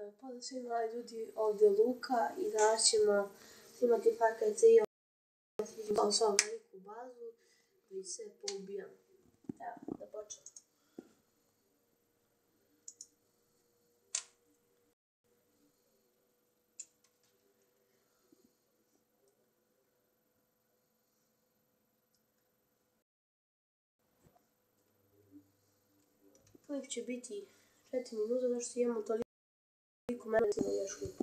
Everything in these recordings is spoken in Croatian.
Pozdrav svima ljudi, ovdje Luka i danas ćemo snimati fakajce i ovo svom veliku bazu koji se poubijam. Evo, da počnemo. Klip će biti 4 minuta, zato što imamo toliko mene još klipu.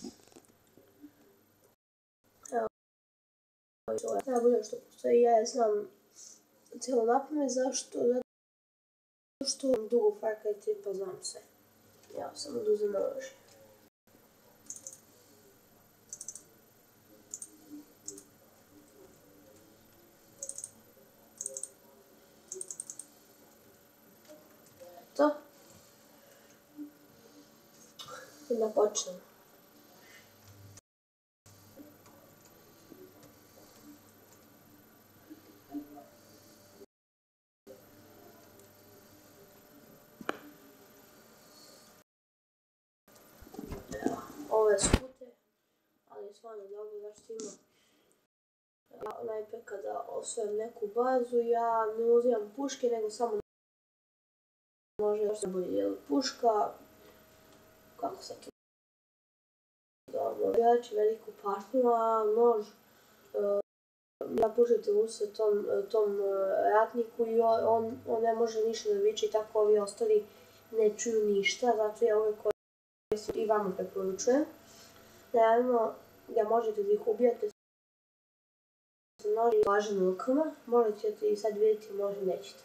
Evo, ovo je najbolje što postoji, ja znam cijelo napamet, zašto? Zato što imam dugo fakajce pa znam sve. Ja sam oduzem nož. To. I da počnemo. Ovo je skuter, ali je stvarno dobro zašto ima. Najprije kada osvojem neku bazu, ja ne uzimam puške, nego samo može još najbolje puška. Kako se to dobro? Jači veliku partnu, a nož napušite usred tom ratniku i on ne može ništa da viče i tako ovi ostali ne čuju ništa, zato ja uvijek koristim i vama preporučujem. Naravno da možete da ih ubijate sa nožem i važnim rukama, možda ćete i sad vidjeti, možda nećete.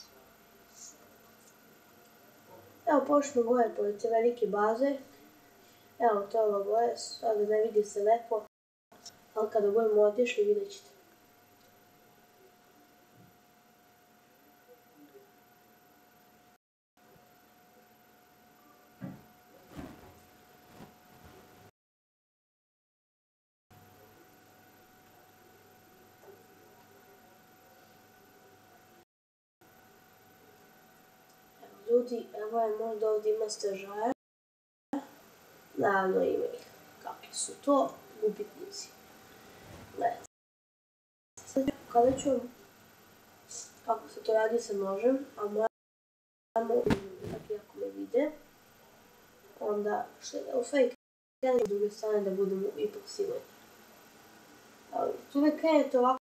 Evo počnemo gore pored te velike baze. Evo to je ova gore, sada ne vidi se lepo, ali kada budemo otišli vidjet ćete. Ljudi, evo je možda ovdje ima stražara. Naravno ima ih. Kakvi su to? Gubitnici. Gledajte. Sad pokazat ću vam kako se to radi sa nožem, a moramo, ako me vide, onda u stvari krenem s druge strane da budemo ipak sigurni. Tu uvijek krenete ovako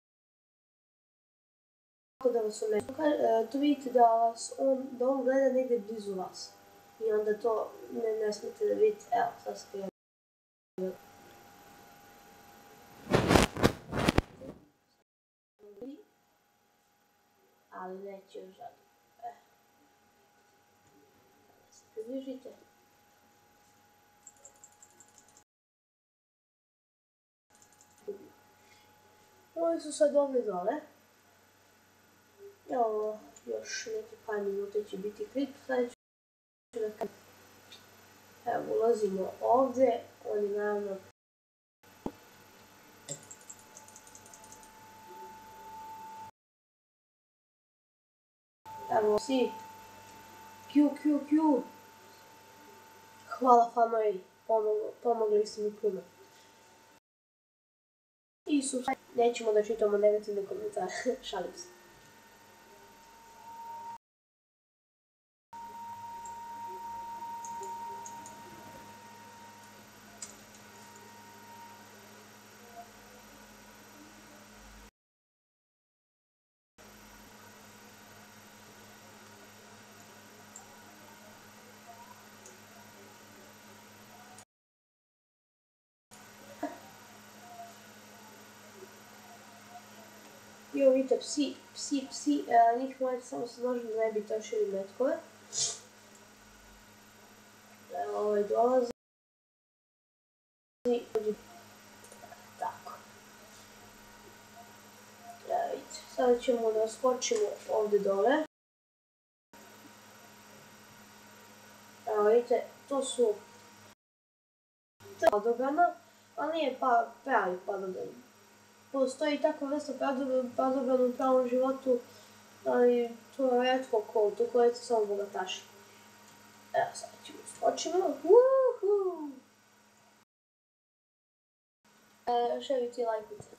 da vas on ne... Tu vidite da on gleda negdje blizu vas. I onda to ne smijete da vidite. Evo, sad se prijavim. Ali neće još žadu. Kada se približite. Ovi su sad ovdje dole. Evo, još neki par minuta će biti klip, sad ću da kažem. Evo, ulazimo ovdje, oni naravno... Evo si, Q. Hvala fanovi, pomogli su mi puno. I nećemo da čitamo negativne komentare, šalim se. I ovo vidite psi, njih morate samo sa nožem da ne bi trošili metkove. Evo ovaj dolazi. Tako. Evo vidite, sada ćemo da skočimo ovdje dole. Evo vidite, to su padobana, ali nije pravi padoban. Postoji takva vrsta padobana u pravom životu, ali to je retko ko, to koriste samo bogataši. Evo sad ćemo skočimo. Šerujte i lajkujte.